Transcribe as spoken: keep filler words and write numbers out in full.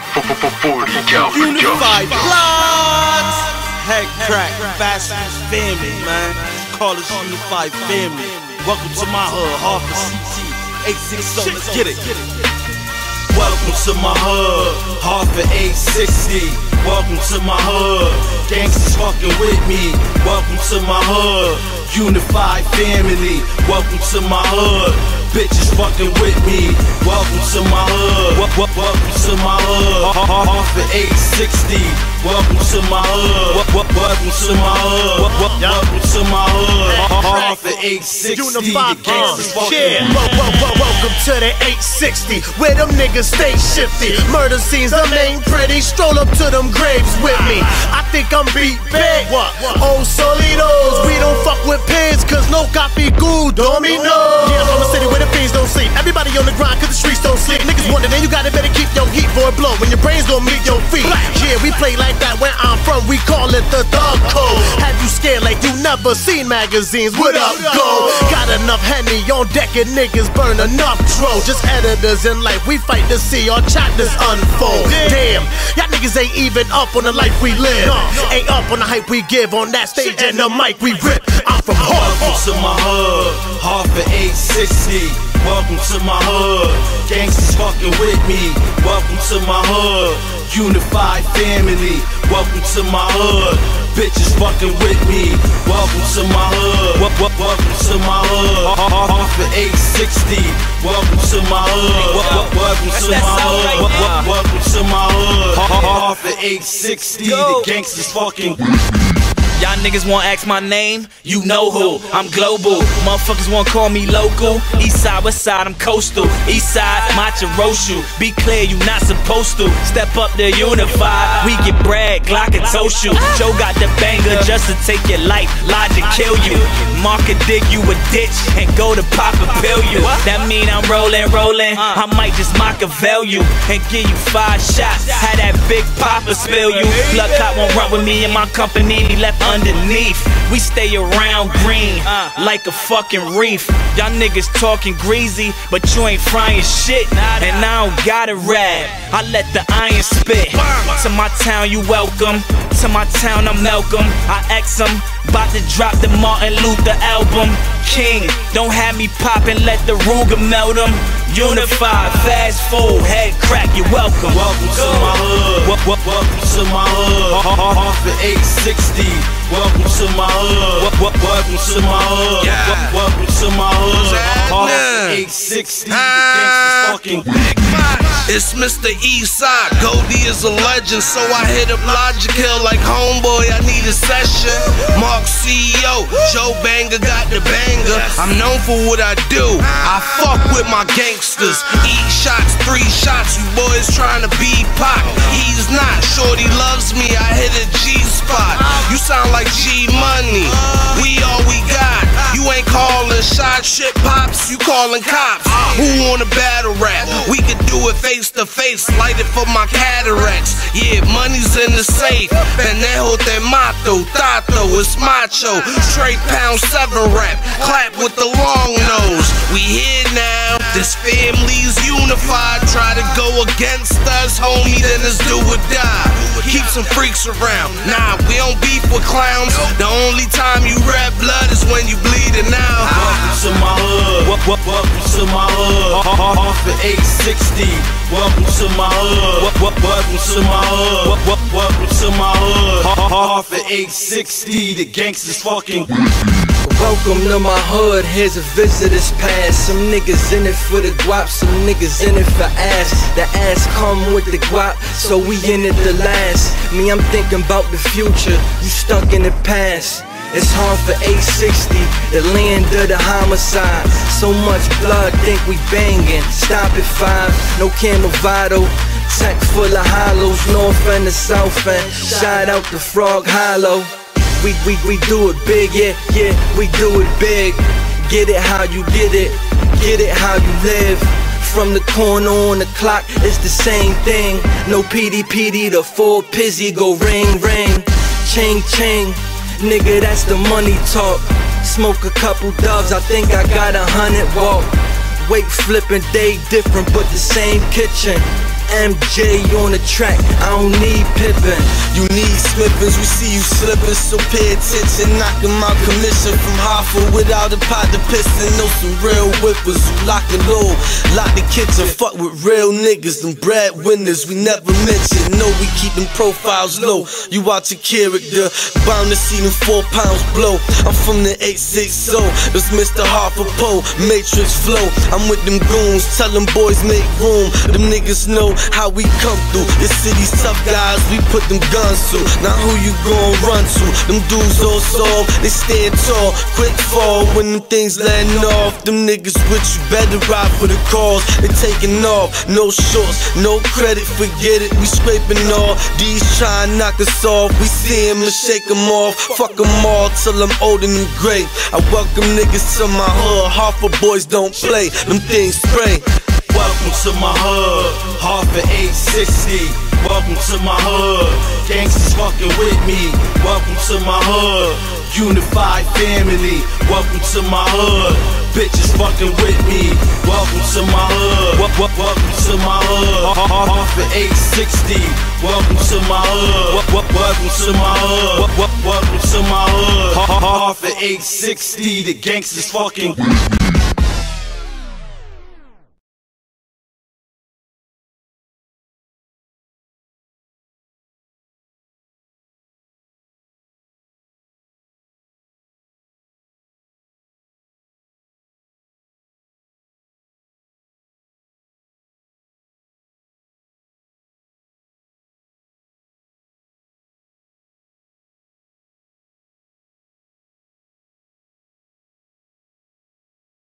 Unified Bloods, Head Crack, Fast Family, man. Call us Unified Family. Welcome to my hood, Harper C T, eight sixty, let's get it. Welcome to my hood, Harper eight sixty. Welcome to my hood, gangsters fucking with me. Welcome to my hood, Unified Family. Welcome to my hood, bitches fucking with me. Welcome to my hood, welcome to my hood, Harper eight sixty. Welcome to my hood, welcome to my hood, welcome to my hood, Harper eight sixty. Unified gangsters fucking. Welcome to the eight sixty, where them niggas stay shifty. Murder scenes, them ain't pretty. Stroll up to them graves with me. I think I'm beat big. Oh, solidos, we don't fuck with pigs, cause no copy good, domino. Yeah, from a city where the fiends don't sleep. Everybody on the grind, cause the streets don't sleep. Niggas wonder, then you gotta better keep your heat for a blow when your brains don't meet your feet. Yeah, we play like that where I'm from, we call it the thug code. Have you scared like you never seen magazines? What up, go? Got enough Henny on deck and niggas burn enough dro. Just editors in life, we fight to see our chapters unfold. Damn, y'all niggas ain't even up on the life we live. Ain't up on the hype we give on that stage and the mic we rip. I'm from Harper. Welcome to my hood, Harper eight sixty. Welcome to my hood, gangsters fucking with me. Welcome to my hood, Unified Family. Welcome to my hood, bitches fucking with me. Welcome to my hood, welcome to my hood, Harper eight sixty. Welcome to my hood, welcome to my hood, welcome to my hood, Harper eight sixty. The gangsters fucking with me. Y'all niggas wanna ask my name? You know who, I'm global. Motherfuckers wanna call me local. East side, west side, I'm coastal. East side, Macha Roshu. Be clear, you not supposed to step up to Unified. We get bread, Glock and Toshu. Joe got the banger just to take your life, lie to kill you. Mark a dig you a ditch and go to pop a pill you. That mean I'm rolling, rolling. I might just Machiavel you and give you five shots. Had that big papa spill you. Blood cop won't run with me in my company. He left underneath. We stay around green like a fucking reef. Y'all niggas talking greasy, but you ain't frying shit. And I don't gotta rap, I let the iron spit. To my town you welcome, to my town I'm Malcolm. I ex em, bout to drop the Martin Luther album. King, don't have me poppin', let the Ruger melt em. Unified, fast forward, head crack, you welcome. Welcome to my hood, welcome to my hood, Harper eight sixty. Welcome to my hood, welcome to my hood, welcome to my hood, Harper eight sixty. The gangsters fucking with me. It's Mister Eastside, Goldie is a legend, so I hit up Logic Hill like homeboy, I need a session. Mark C E O, Joe Banger got the banger. I'm known for what I do, I fuck with my gangsters. Eat shots, three shots, you boys trying to be pop. He's not, shorty loves me, I hit a G-spot. You sound like G-Money, we all we got. You ain't calling shot shit pops, you calling cops. Who wanna battle rap? We could do it face to face, light it for my cataracts. Yeah, money's in the safe. Penejo te mato, tato, it's macho. Straight pound seven rap, clap with the long nose. We here now, this family's unified. Try to go against us, homie, then it's do or die. Keep some freaks around, nah, we don't beef with clowns. The only time you rap blood is when you bleeding out. Welcome to my hood, welcome to my hood, Harper eight sixty. Welcome to my hood, welcome to my hood, welcome to my hood, Harper eight sixty. The gangsters fucking with me. Welcome to my hood, here's a visitor's pass. Some niggas in it for the guap, some niggas in it for ass. The ass come with the guap, so we in it the last. Me, I'm thinking about the future, you stuck in the past. It's hard for eight sixty, the land of the homicide. So much blood, think we bangin'. Stop at five, no Camovado. Tech full of hollows, north and the south end. Shout out to Frog Hollow. We, we, we do it big, yeah, yeah, we do it big. Get it how you get it, get it how you live. From the corner on the clock, it's the same thing. No P D P D, the full pizzy go ring, ring. Ching, ching. Nigga, that's the money talk. Smoke a couple dubs, I think I got a hundred walk. Weight flipping, day different, but the same kitchen. M J on the track, I don't need Pippin. You need slippers, we see you slipping, so pay attention. Knocking my commission from Hartford without a pot to pissin'. Know some real whippers who lock and load, lock the kitchen. Fuck with real niggas, them breadwinners we never mention. Know we keep them profiles low. You watch your character, bound to see them four pounds blow. I'm from the eight six zero, it's Mister Hartford Poe, Matrix flow. I'm with them goons, tell them boys make room. Them niggas know how we come through. This city's tough guys, we put them guns to. Now who you gon' run to? Them dudes all soft, they stand tall, quick fall when them things landing off. Them niggas with you better ride for the cause. They taking off, no shorts, no credit, forget it. We scraping off, these try and knock us off. We see 'em and shake 'em off, fuck 'em all till I'm old and great. I welcome niggas to my hood, Hartford boys don't play, them things spray. Welcome to my hood, Hartford eight sixty. Welcome to my hood, gangsters fucking with me. Welcome to my hood, unified family. Welcome to my hood, bitches fucking with me. Welcome to my hood, welcome to my hood, Hartford eight sixty. Welcome to my hood, welcome to my hood, welcome to my hood, Hartford eight sixty. The gangsters fucking.